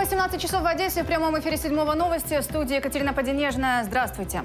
18 часов в Одессе. В прямом эфире 7-го новости. В студии Екатерина Поденежная. Здравствуйте.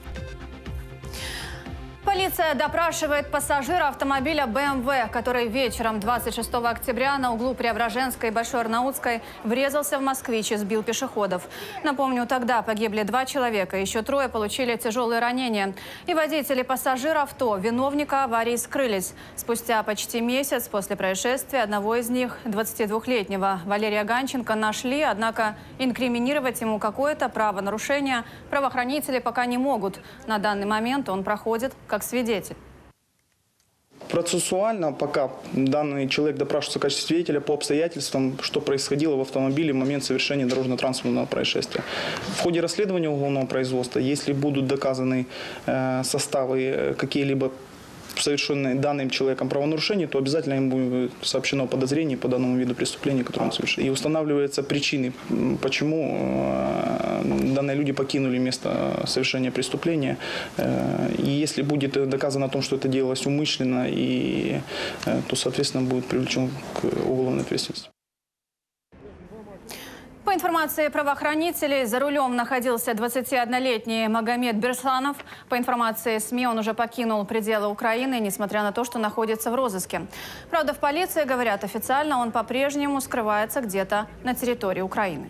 Полиция допрашивает пассажира автомобиля BMW, который вечером 26 октября на углу Преображенской и Большой Арнаутской врезался в москвич и сбил пешеходов. Напомню, тогда погибли 2 человека, еще 3 получили тяжелые ранения. И водитель и пассажир авто, виновника аварии, скрылись. Спустя почти месяц после происшествия одного из них, 22-летнего Валерия Ганченко, нашли, однако инкриминировать ему какое-то правонарушение правоохранители пока не могут. На данный момент он проходит как свидетель. Процессуально пока данный человек допрашивается в качестве свидетеля по обстоятельствам, что происходило в автомобиле в момент совершения дорожно-транспортного происшествия. В ходе расследования уголовного производства, если будут доказаны составы какие-либо совершенные данным человеком правонарушения, то обязательно им будет сообщено подозрение по данному виду преступления, которое он совершил. И устанавливаются причины, почему данные люди покинули место совершения преступления. И если будет доказано о том, что это делалось умышленно, то, соответственно, будет привлечен к уголовной ответственности. По информации правоохранителей, за рулем находился 21-летний Магомед Берсанов. По информации СМИ, он уже покинул пределы Украины, несмотря на то, что находится в розыске. Правда, в полиции говорят, официально он по-прежнему скрывается где-то на территории Украины.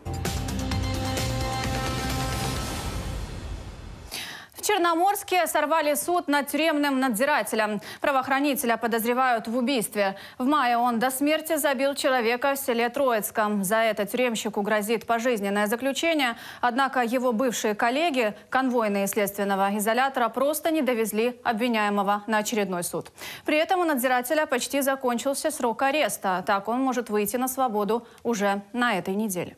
В Черноморске сорвали суд над тюремным надзирателем. Правоохранителя подозревают в убийстве. В мае он до смерти забил человека в селе Троицком. За это тюремщику грозит пожизненное заключение. Однако его бывшие коллеги, конвойные следственного изолятора, просто не довезли обвиняемого на очередной суд. При этом у надзирателя почти закончился срок ареста. Так он может выйти на свободу уже на этой неделе.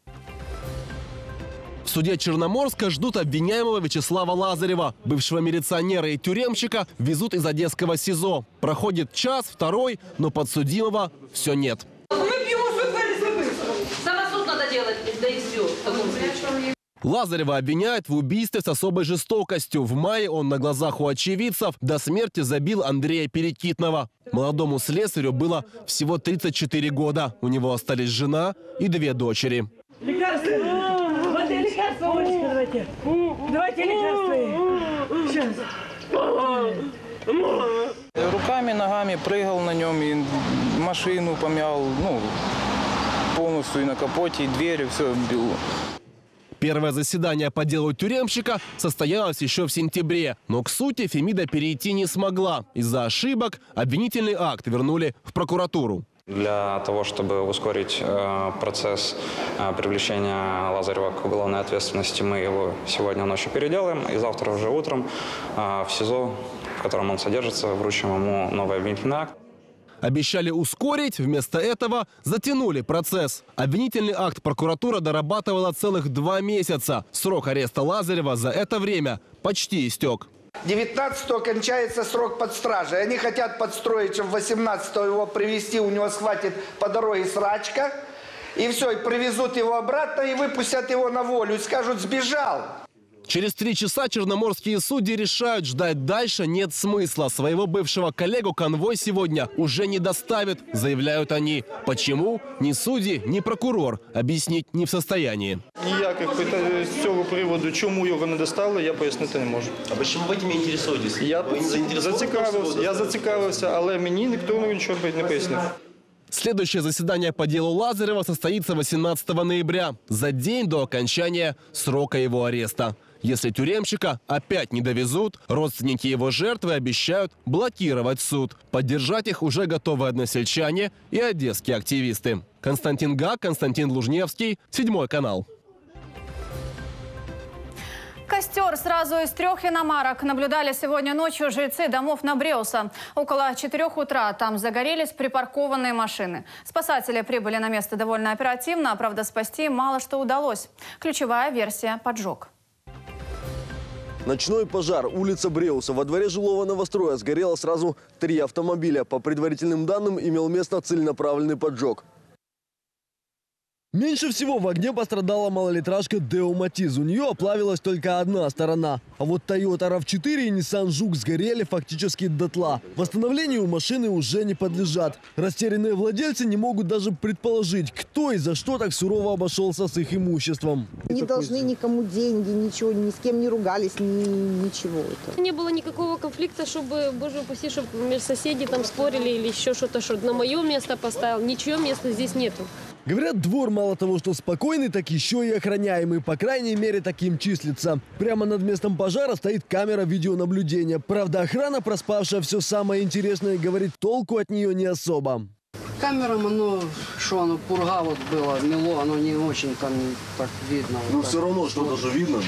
В суде Черноморска ждут обвиняемого Вячеслава Лазарева. Бывшего милиционера и тюремщика везут из одесского СИЗО. Проходит час, второй, но подсудимого все нет. Самосуд надо делать, да и все. В таком случае. Лазарева обвиняют в убийстве с особой жестокостью. В мае он на глазах у очевидцев до смерти забил Андрея Перекитного. Молодому слесарю было всего 34 года. У него остались жена и 2 дочери. Лекарства, Олечка, давайте. Давайте лекарства. Сейчас. Руками, ногами прыгал на нем, и машину помял, полностью и на капоте, и двери, все бил. Первое заседание по делу тюремщика состоялось еще в сентябре. Но к сути Фемида перейти не смогла. Из-за ошибок обвинительный акт вернули в прокуратуру. Для того, чтобы ускорить процесс привлечения Лазарева к уголовной ответственности, мы его сегодня ночью переделаем. И завтра уже утром в СИЗО, в котором он содержится, вручим ему новый обвинительный акт. Обещали ускорить, вместо этого затянули процесс. Обвинительный акт прокуратура дорабатывала целых 2 месяца. Срок ареста Лазарева за это время почти истек. 19-го кончается срок под стражей. Они хотят подстроить, чтобы 18-го его привезти, у него схватит по дороге срачка. И все, и привезут его обратно и выпустят его на волю. И скажут, сбежал. Через 3 часа черноморские судьи решают, ждать дальше нет смысла. Своего бывшего коллегу конвой сегодня уже не доставят, заявляют они. Почему? Ни судьи, ни прокурор объяснить не в состоянии. Ніяких з цього приводу, чому його не доставили, я пояснити не можу. А чому ви цим інтересуєтесь? Я зацікавився, але мені ніхто нічого не пояснив. Следующее заседание по делу Лазарева состоится 18 ноября, за день до окончания срока его ареста. Если тюремщика опять не довезут, родственники его жертвы обещают блокировать суд. Поддержать их уже готовы односельчане и одесские активисты. Константин Гак, Константин Лужневский, 7 канал. Костер сразу из 3 иномарок наблюдали сегодня ночью жильцы домов на Бреуса. Около 4 утра там загорелись припаркованные машины. Спасатели прибыли на место довольно оперативно, правда, спасти мало что удалось. Ключевая версия – поджог. Ночной пожар. Улица Бреуса. Во дворе жилого новостроя сгорело сразу 3 автомобиля. По предварительным данным, имел место целенаправленный поджог. Меньше всего в огне пострадала малолитражка Deo Matiz. У нее оплавилась только одна сторона. А вот Toyota RAV4 и Nissan Juke сгорели фактически дотла. Восстановлению машины уже не подлежат. Растерянные владельцы не могут даже предположить, кто и за что так сурово обошелся с их имуществом. Не должны никому деньги, ничего, ни с кем не ругались, ничего. Не было никакого конфликта, чтобы, боже упаси, чтобы соседи там спорили или еще что-то, что на мое место поставил. Ничего места здесь нету. Говорят, двор мало того, что спокойный, так еще и охраняемый. По крайней мере, таким числится. Прямо над местом пожара стоит камера видеонаблюдения. Правда, охрана, проспавшая все самое интересное, говорит, толку от нее не особо. Камерам, оно пурга вот было, мело, оно не очень там так видно. Ну, все равно что-то же видно.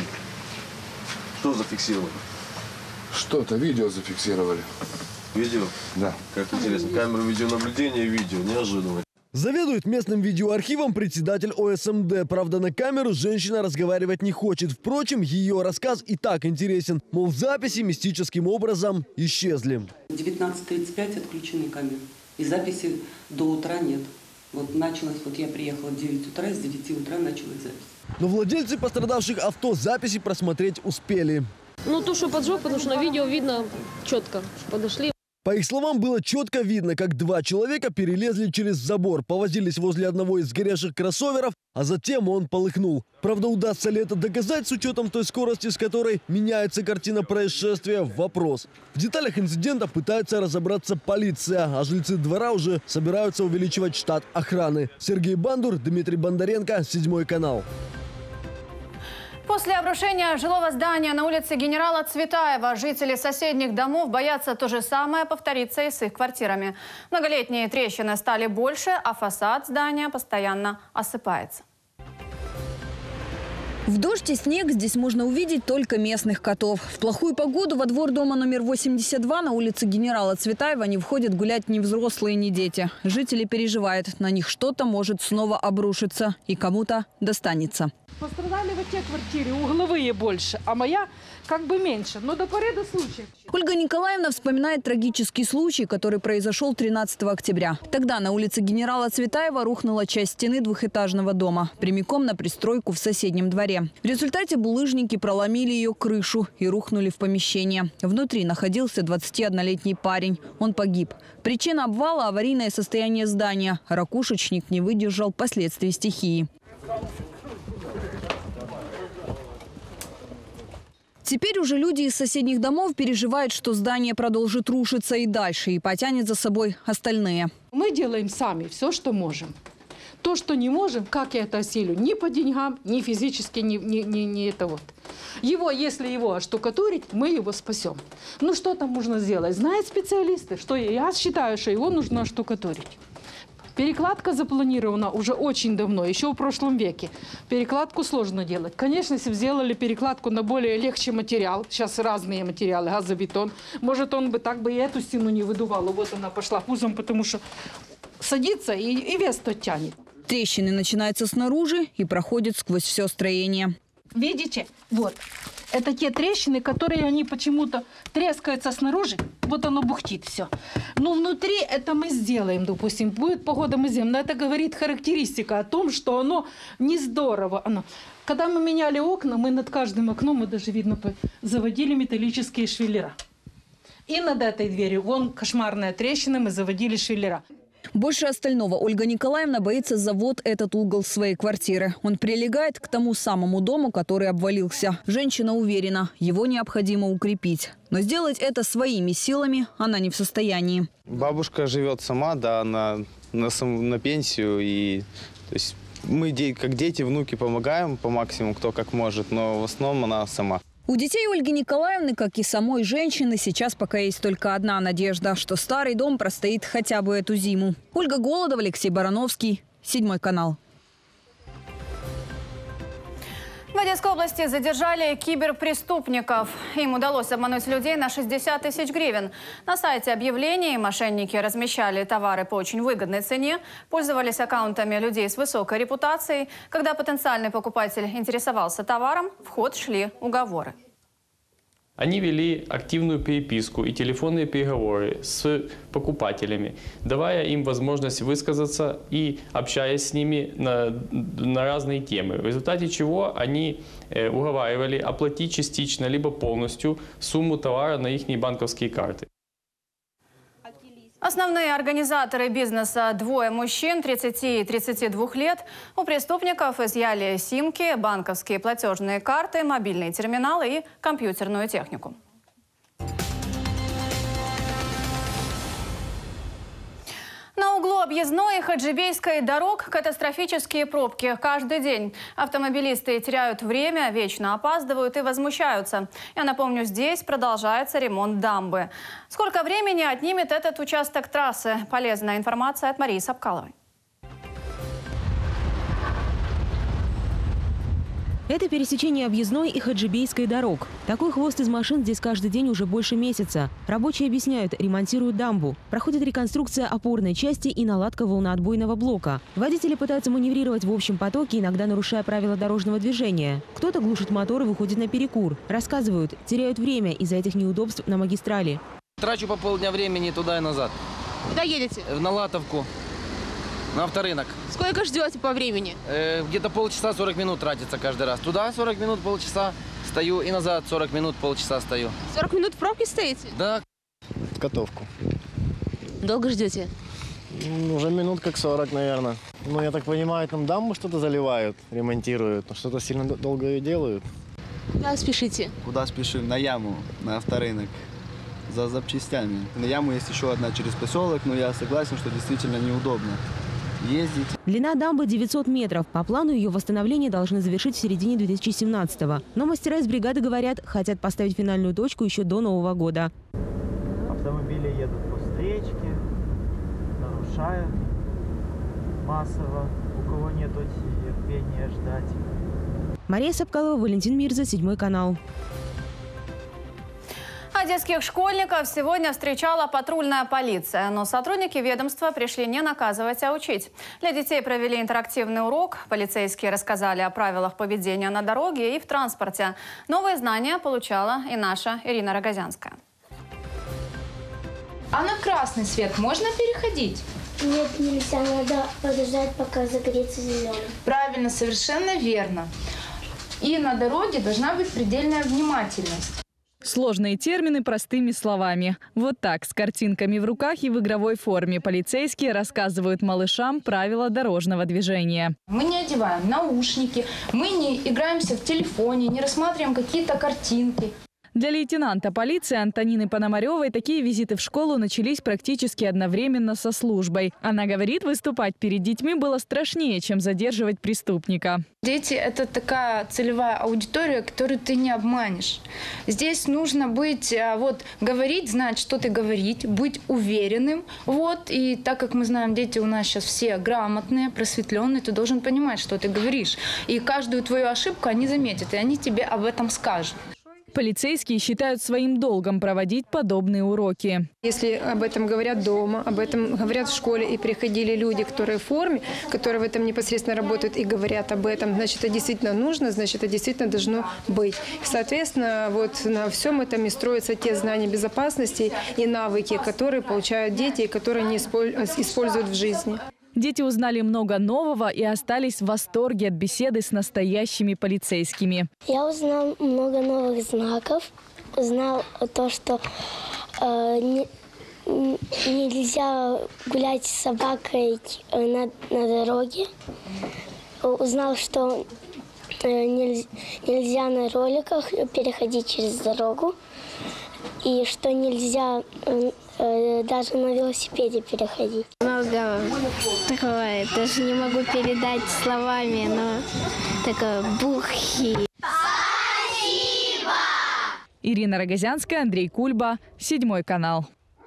Что зафиксировали? Что-то, видео зафиксировали. Видео? Да. Как интересно, камеру видеонаблюдения и видео, неожиданно. Заведует местным видеоархивом председатель ОСМД. Правда, на камеру женщина разговаривать не хочет. Впрочем, ее рассказ и так интересен. Мол, в записи мистическим образом исчезли. В 19:35 отключены камеры. И записи до утра нет. Вот началось, вот я приехала в 9 утра, с 9 утра началась запись. Но владельцы пострадавших авто записи просмотреть успели. Ну, то, что поджог, потому что на видео видно четко, что подошли. По их словам, было четко видно, как два человека перелезли через забор, повозились возле одного из сгоревших кроссоверов, а затем он полыхнул. Правда, удастся ли это доказать с учетом той скорости, с которой меняется картина происшествия – вопрос. В деталях инцидента пытается разобраться полиция, а жильцы двора уже собираются увеличивать штат охраны. Сергей Бандур, Дмитрий Бондаренко, 7 канал. После обрушения жилого здания на улице генерала Цветаева жители соседних домов боятся то же самое повториться и с их квартирами. Многолетние трещины стали больше, а фасад здания постоянно осыпается. В дождь и снег здесь можно увидеть только местных котов. В плохую погоду во двор дома номер 82 на улице генерала Цветаева не входят гулять ни взрослые, ни дети. Жители переживают, на них что-то может снова обрушиться и кому-то достанется. Пострадали в те квартиры, угловые больше, а моя как бы меньше, но до поры до случая. Ольга Николаевна вспоминает трагический случай, который произошел 13 октября. Тогда на улице генерала Цветаева рухнула часть стены двухэтажного дома, прямиком на пристройку в соседнем дворе. В результате булыжники проломили ее крышу и рухнули в помещение. Внутри находился 21-летний парень. Он погиб. Причина обвала – аварийное состояние здания. Ракушечник не выдержал последствий стихии. Теперь уже люди из соседних домов переживают, что здание продолжит рушиться и дальше, и потянет за собой остальные. Мы делаем сами все, что можем. То, что не можем, как я это осилю, ни по деньгам, ни физически, ни это вот. Если его оштукатурить, мы его спасем. Ну что там можно сделать? Знают специалисты, что я считаю, что его нужно оштукатурить. Перекладка запланирована уже очень давно, еще в прошлом веке. Перекладку сложно делать. Конечно, если бы сделали перекладку на более легче материал, сейчас разные материалы, газобетон, может, он бы так бы и эту стену не выдувал. Вот она пошла пузом, потому что садится и вес тот тянет. Трещины начинаются снаружи и проходят сквозь все строение. Видите? Вот. Это те трещины, которые они почему-то трескаются снаружи. Вот оно бухтит все. Но внутри это мы сделаем, допустим. Будет погода, мы сделаем. Но это говорит характеристика о том, что оно не здорово. Когда мы меняли окна, мы над каждым окном, мы даже видно, заводили металлические швеллера. И над этой дверью, вон кошмарная трещина, мы заводили швеллера. Больше остального Ольга Николаевна боится за вот этот угол своей квартиры. Он прилегает к тому самому дому, который обвалился. Женщина уверена, его необходимо укрепить. Но сделать это своими силами она не в состоянии. Бабушка живет сама, да, на пенсию. И, то есть мы, как дети, внуки, помогаем по максимуму, кто как может, но в основном она сама. У детей Ольги Николаевны, как и самой женщины, сейчас пока есть только одна надежда, что старый дом простоит хотя бы эту зиму. Ольга Голодова, Алексей Барановский, 7 канал. В Одесской области задержали киберпреступников. Им удалось обмануть людей на 60 тысяч гривен. На сайте объявлений мошенники размещали товары по очень выгодной цене, пользовались аккаунтами людей с высокой репутацией. Когда потенциальный покупатель интересовался товаром, в ход шли уговоры. Они вели активную переписку и телефонные переговоры с покупателями, давая им возможность высказаться и общаясь с ними на разные темы. В результате чего они уговаривали оплатить частично либо полностью сумму товара на их банковские карты. Основные организаторы бизнеса, двое мужчин 30 и 32 лет, у преступников изъяли симки, банковские платежные карты, мобильные терминалы и компьютерную технику. На углу Объездной и Хаджибейской дорог катастрофические пробки каждый день. Автомобилисты теряют время, вечно опаздывают и возмущаются. Я напомню, здесь продолжается ремонт дамбы. Сколько времени отнимет этот участок трассы? Полезная информация от Марии Сапкаловой. Это пересечение Объездной и Хаджибейской дорог. Такой хвост из машин здесь каждый день уже больше месяца. Рабочие объясняют, ремонтируют дамбу. Проходит реконструкция опорной части и наладка волноотбойного блока. Водители пытаются маневрировать в общем потоке, иногда нарушая правила дорожного движения. Кто-то глушит мотор и выходит на перекур. Рассказывают, теряют время из-за этих неудобств на магистрали. Трачу по полдня времени туда и назад. Куда едете? На Латовку. На авторынок. Сколько ждете по времени? Где-то полчаса, 40 минут тратится каждый раз. Туда 40 минут, полчаса стою и назад 40 минут, полчаса стою. 40 минут в пробке стоите? Да. Подготовку. Долго ждете? Уже минут как 40, наверное. Ну, я так понимаю, там дамбу что-то заливают, ремонтируют. Но что-то сильно долго ее делают. Куда спешите? Куда спешим? На яму, на авторынок. За запчастями. На яму есть еще одна через поселок, но я согласен, что действительно неудобно ездить. Длина дамбы 900 метров. По плану ее восстановление должны завершить в середине 2017-го. Но мастера из бригады говорят, хотят поставить финальную точку еще до Нового года. Автомобили едут по встречке, нарушают массово. У кого нет терпения ждать. Мария Сапкалова, Валентин Мирза, 7 канал. А детских школьников сегодня встречала патрульная полиция. Но сотрудники ведомства пришли не наказывать, а учить. Для детей провели интерактивный урок. Полицейские рассказали о правилах поведения на дороге и в транспорте. Новые знания получала и наша Ирина Рогозянская. А на красный свет можно переходить? Нет, нельзя. Надо подождать, пока загорится зеленый. Правильно, совершенно верно. И на дороге должна быть предельная внимательность. Сложные термины простыми словами. Вот так, с картинками в руках и в игровой форме, полицейские рассказывают малышам правила дорожного движения. Мы не одеваем наушники, мы не играемся в телефоне, не рассматриваем какие-то картинки. Для лейтенанта полиции Антонины Пономаревой такие визиты в школу начались практически одновременно со службой. Она говорит, выступать перед детьми было страшнее, чем задерживать преступника. Дети – это такая целевая аудитория, которую ты не обманешь. Здесь нужно быть, говорить, знать, что ты говорить, быть уверенным. И так как мы знаем, дети у нас сейчас все грамотные, просветленные, ты должен понимать, что ты говоришь. И каждую твою ошибку они заметят, и они тебе об этом скажут. Полицейские считают своим долгом проводить подобные уроки. Если об этом говорят дома, об этом говорят в школе, и приходили люди, которые в форме, которые в этом непосредственно работают и говорят об этом, значит, это действительно нужно, значит, это действительно должно быть. Соответственно, на всем этом и строятся те знания безопасности и навыки, которые получают дети и которые они используют в жизни. Дети узнали много нового и остались в восторге от беседы с настоящими полицейскими. Я узнал много новых знаков. Узнал то, что нельзя гулять с собакой на дороге. Узнал, что нельзя на роликах переходить через дорогу. И что нельзя даже на велосипеде переходить. Много такое, даже не могу передать словами, но такое бухи. Спасибо! Ирина Рогозянская, Андрей Кульба, 7 канал.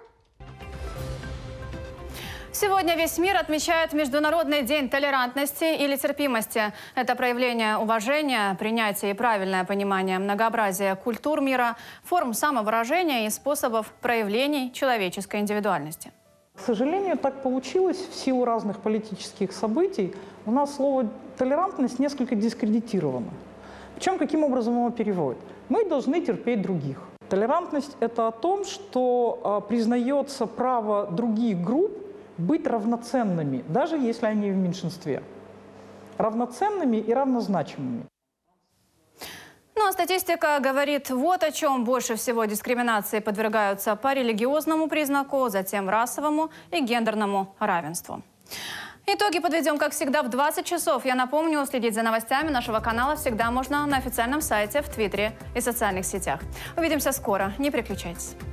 Сегодня весь мир отмечает Международный день толерантности или терпимости. Это проявление уважения, принятие и правильное понимание многообразия культур мира, форм самовыражения и способов проявлений человеческой индивидуальности. К сожалению, так получилось в силу разных политических событий. У нас слово «толерантность» несколько дискредитировано. Причем каким образом его переводят? Мы должны терпеть других. Толерантность – это о том, что признается право других групп быть равноценными, даже если они в меньшинстве. Равноценными и равнозначимыми. Ну а статистика говорит вот о чем. Больше всего дискриминации подвергаются по религиозному признаку, затем расовому и гендерному равенству. Итоги подведем, как всегда, в 20 часов. Я напомню, следить за новостями нашего канала всегда можно на официальном сайте, в Твиттере и социальных сетях. Увидимся скоро. Не переключайтесь.